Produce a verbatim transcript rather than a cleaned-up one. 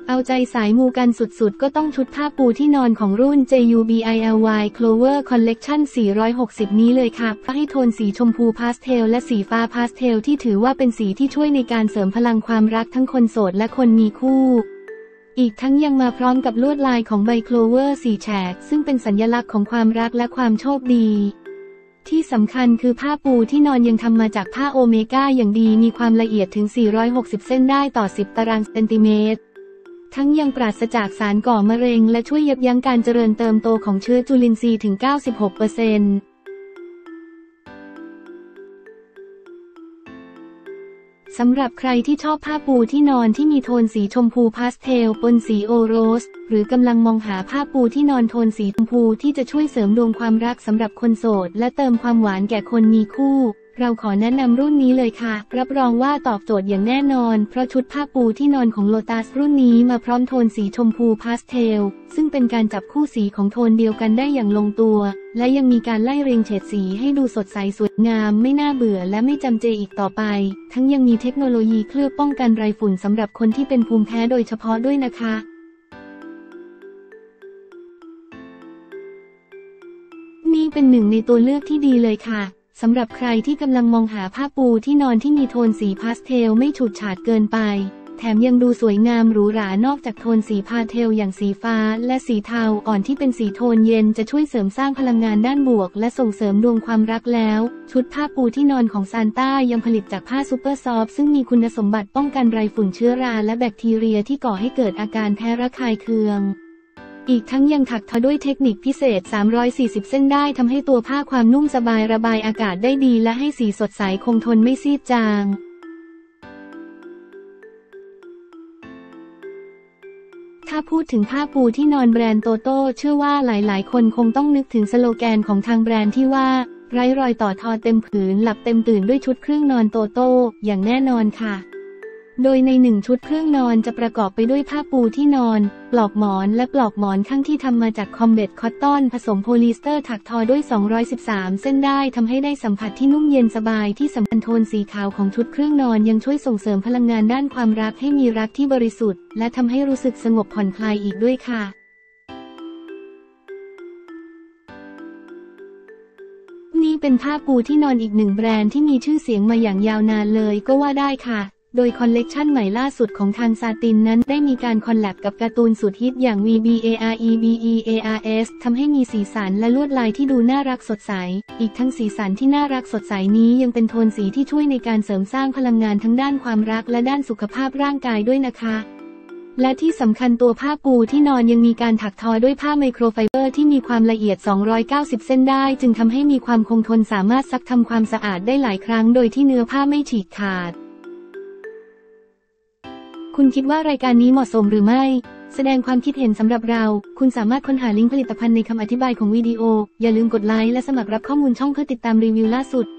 เอาใจสายมูกันสุดๆก็ต้องชุดผ้าปูที่นอนของรุ่น เจ ยู บี ไอ แอล วาย Clover Collection สี่ร้อยหกสิบนี้เลยค่ะให้โทนสีชมพูพาสเทลและสีฟ้าพาสเทลที่ถือว่าเป็นสีที่ช่วยในการเสริมพลังความรักทั้งคนโสดและคนมีคู่อีกทั้งยังมาพร้อมกับลวดลายของใบโคลเวอร์สี่แฉกซึ่งเป็นสัญลักษณ์ของความรักและความโชคดีที่สำคัญคือผ้าปูที่นอนยังทำมาจากผ้าโอเมก้าอย่างดีมีความละเอียดถึงสี่ร้อยหกสิบเส้นได้ต่อสิบตารางเซนติเมตรทั้งยังปราศจากสารก่อมะเร็งและช่วยยับยั้งการเจริญเติบโตของเชื้อจุลินทรีย์ถึง เก้าสิบหกเปอร์เซ็นต์ สำหรับใครที่ชอบผ้าปูที่นอนที่มีโทนสีชมพูพาสเทลปนสีโอโรสหรือกำลังมองหาผ้าปูที่นอนโทนสีชมพูที่จะช่วยเสริมดวงความรักสำหรับคนโสดและเติมความหวานแก่คนมีคู่เราขอแนะนำรุ่นนี้เลยค่ะรับรองว่าตอบโจทย์อย่างแน่นอนเพราะชุดผ้าปูที่นอนของโลตัสรุ่นนี้มาพร้อมโทนสีชมพูพาสเทลซึ่งเป็นการจับคู่สีของโทนเดียวกันได้อย่างลงตัวและยังมีการไล่เรียงเฉดสีให้ดูสดใสสวยงามไม่น่าเบื่อและไม่จำเจอีกต่อไปทั้งยังมีเทคโนโลยีเคลือบป้องกันไรฝุ่นสำหรับคนที่เป็นภูมิแพ้โดยเฉพาะด้วยนะคะนี่เป็นหนึ่งในตัวเลือกที่ดีเลยค่ะสำหรับใครที่กำลังมองหาผ้าปูที่นอนที่มีโทนสีพาสเทลไม่ฉูดฉาดเกินไปแถมยังดูสวยงามหรูหรานอกจากโทนสีพาสเทลอย่างสีฟ้าและสีเทาอ่อนที่เป็นสีโทนเย็นจะช่วยเสริมสร้างพลังงานด้านบวกและส่งเสริมดวงความรักแล้วชุดผ้าปูที่นอนของซานต้ายังผลิตจากผ้าซูเปอร์ซอฟต์ซึ่งมีคุณสมบัติป้องกันไรฝุ่นเชื้อราและแบคทีเรียที่ก่อให้เกิดอาการแพ้ระคายเคืองอีกทั้งยังถักทอด้วยเทคนิคพิเศษสามร้อยสี่สิบเส้นได้ทำให้ตัวผ้าความนุ่มสบายระบายอากาศได้ดีและให้สีสดใสคงทนไม่ซีดจางถ้าพูดถึงผ้าปูที่นอนแบรนด์โตโต้เชื่อว่าหลายๆคนคงต้องนึกถึงสโลแกนของทางแบรนด์ที่ว่าไร้รอยต่อทอเต็มผืนหลับเต็มตื่นด้วยชุดเครื่องนอนโตโต้อย่างแน่นอนค่ะโดยในหนึ่งชุดเครื่องนอนจะประกอบไปด้วยผ้าปูที่นอนปลอกหมอนและปลอกหมอนข้างที่ทำมาจากคอมเบตคอตตอนผสมโพลีสเตอร์ถักทอด้วยสองร้อยสิบสามเส้นได้ทำให้ได้สัมผัสที่นุ่มเย็นสบายที่สำคัญโทนสีขาวของชุดเครื่องนอนยังช่วยส่งเสริมพลังงานด้านความรักให้มีรักที่บริสุทธิ์และทำให้รู้สึกสงบผ่อนคลายอีกด้วยค่ะนี่เป็นผ้าปูที่นอนอีกหนึ่งแบรนด์ที่มีชื่อเสียงมาอย่างยาวนานเลยก็ว่าได้ค่ะโดยคอลเลกชันใหม่ล่าสุดของทางซาตินนั้นได้มีการคอลแลบกับการ์ตูนสุดฮิตอย่าง วี บี เอ อาร์ อี บี อี เอ อาร์ เอส ทำให้มีสีสันและลวดลายที่ดูน่ารักสดใสอีกทั้งสีสันที่น่ารักสดใสนี้ยังเป็นโทนสีที่ช่วยในการเสริมสร้างพลังงานทั้งด้านความรักและด้านสุขภาพร่างกายด้วยนะคะและที่สำคัญตัวผ้าปูที่นอนยังมีการถักทอด้วยผ้าไมโครไฟเบอร์ที่มีความละเอียดสองร้อยเก้าสิบเส้นได้จึงทำให้มีความคงทนสามารถซักทำความสะอาดได้หลายครั้งโดยที่เนื้อผ้าไม่ฉีกขาดคุณคิดว่ารายการนี้เหมาะสมหรือไม่แสดงความคิดเห็นสำหรับเราคุณสามารถค้นหาลิงก์ผลิตภัณฑ์ในคำอธิบายของวิดีโออย่าลืมกดไลค์และสมัครรับข้อมูลช่องเพื่อติดตามรีวิวล่าสุด